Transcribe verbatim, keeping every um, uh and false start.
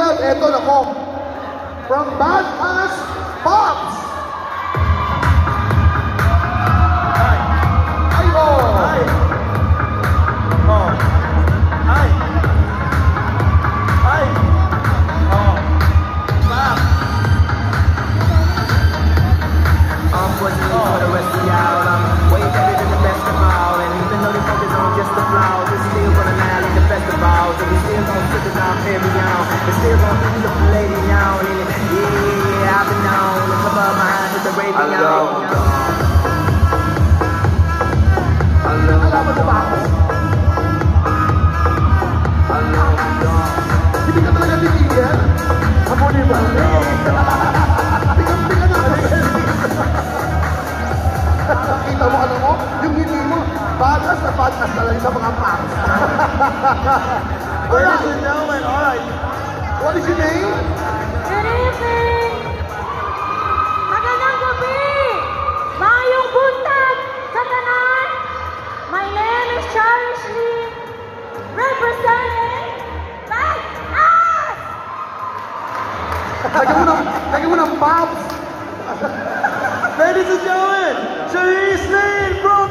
have, eto nako, from Badass Pops! Ay! Ay, oh! Ay! Oh! Ay! Ay! Oh! Stop! I'm pushing you for the rest of y'all. I'm way better than the best of all. And even though they focus on just the flaws, we still gonna annihilate the festivals. And we still gonna sit it down every on. We still gonna be the lady on. And yeah, I've been on. Look above my eyes with the raving on. Alam mo ba ako? Hindi ka talaga titigil? Ako di ba? Bigang-bigang ako. Nakakita mo, alam mo, yung hindi mo, batas na batas talaga sa mga pants. Ladies and gentlemen, alright. What is your name? Good evening! Magandang gabi! Mayong buntag sa tanan! My name is Cherish Lee, representing Badass! Lagyan mo ng, lagyan mo ng pops. Ladies and gentlemen, Charisse Lee from